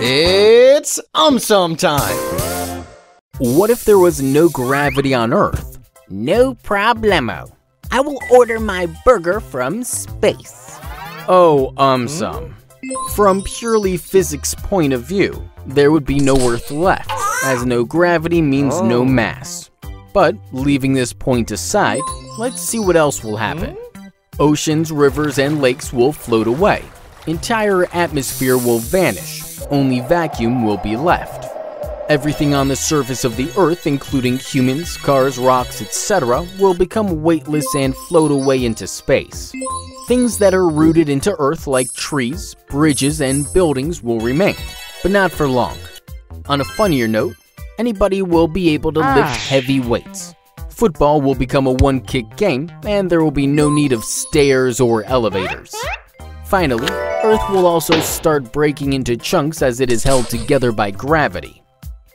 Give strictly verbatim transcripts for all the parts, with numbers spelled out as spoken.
It's AumSum time! What if there was no gravity on Earth? No problemo. I will order my burger from space. Oh, AumSum. From purely physics point of view, there would be no Earth left, as no gravity means oh. no mass. But leaving this point aside, let's see what else will happen. Oceans, rivers, and lakes will float away. Entire atmosphere will vanish. Only vacuum will be left. Everything on the surface of the Earth, including humans, cars, rocks, et cetera, will become weightless and float away into space. Things that are rooted into Earth like trees, bridges, and buildings will remain, but not for long. On a funnier note, anybody will be able to lift heavy weights. Football will become a one-kick game, and there will be no need of stairs or elevators. Finally, Earth will also start breaking into chunks as it is held together by gravity.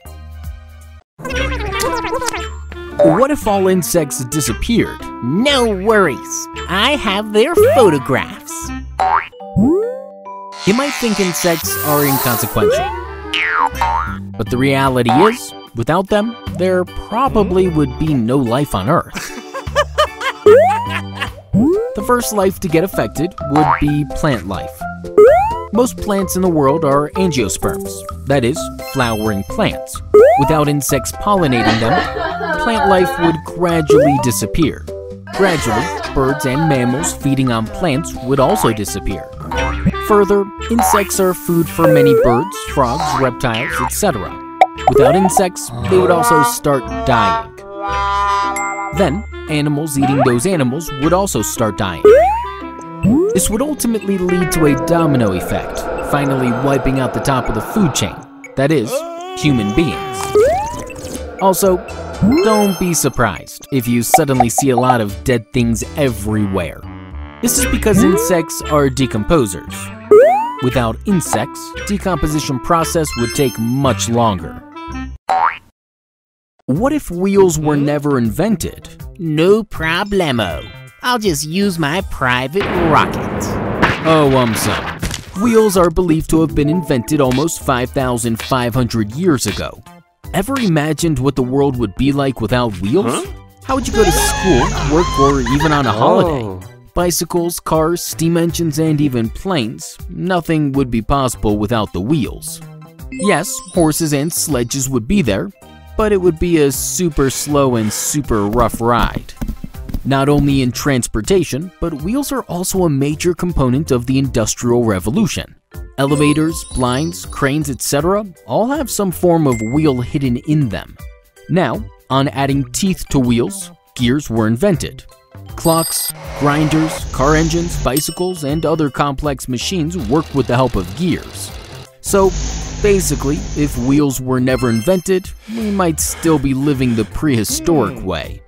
What if all insects disappeared? No worries, I have their photographs. You might think insects are inconsequential, but the reality is, without them, there probably would be no life on Earth. The first life to get affected would be plant life. Most plants in the world are angiosperms, that is, flowering plants. Without insects pollinating them, plant life would gradually disappear. Gradually, birds and mammals feeding on plants would also disappear. Further, insects are food for many birds, frogs, reptiles, et cetera. Without insects, they would also start dying. Then, animals eating those animals would also start dying. This would ultimately lead to a domino effect, finally wiping out the top of the food chain, that is, human beings. Also, don't be surprised if you suddenly see a lot of dead things everywhere. This is because insects are decomposers. Without insects, decomposition process would take much longer. What if wheels were never invented? No problemo. I'll just use my private rocket. Oh, AumSum. Wheels are believed to have been invented almost five thousand five hundred years ago. Ever imagined what the world would be like without wheels? Huh? How would you go to school, work, or even on a holiday? Oh. Bicycles, cars, steam engines, and even planes, nothing would be possible without the wheels. Yes, horses and sledges would be there, but it would be a super slow and super rough ride. Not only in transportation, but wheels are also a major component of the Industrial Revolution. Elevators, blinds, cranes, et cetera all have some form of wheel hidden in them. Now, on adding teeth to wheels, gears were invented. Clocks, grinders, car engines, bicycles, and other complex machines work with the help of gears. So, basically, if wheels were never invented, we might still be living the prehistoric way.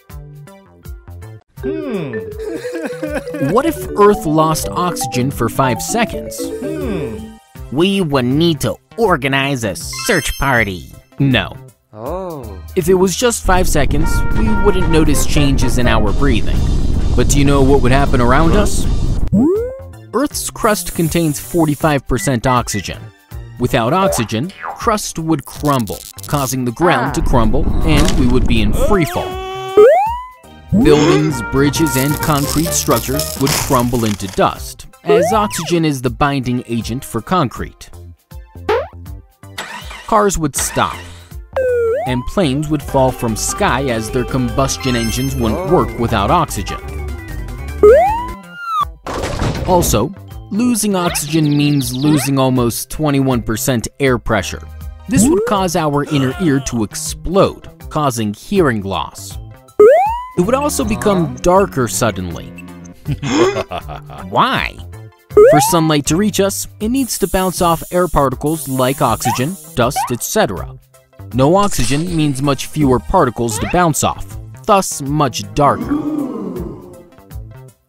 Hmm. What if Earth lost oxygen for five seconds? Hmm. We would need to organize a search party. No. Oh. If it was just five seconds, we wouldn't notice changes in our breathing. But do you know what would happen around us? Earth's crust contains forty-five percent oxygen. Without oxygen, crust would crumble, causing the ground to crumble, and we would be in freefall. Buildings, bridges, and concrete structures would crumble into dust, as oxygen is the binding agent for concrete. Cars would stop, and planes would fall from sky as their combustion engines wouldn't work without oxygen. Also, losing oxygen means losing almost twenty-one percent air pressure. This would cause our inner ear to explode, causing hearing loss. It would also become darker suddenly. Why? For sunlight to reach us, it needs to bounce off air particles like oxygen, dust, et cetera. No oxygen means much fewer particles to bounce off, thus much darker.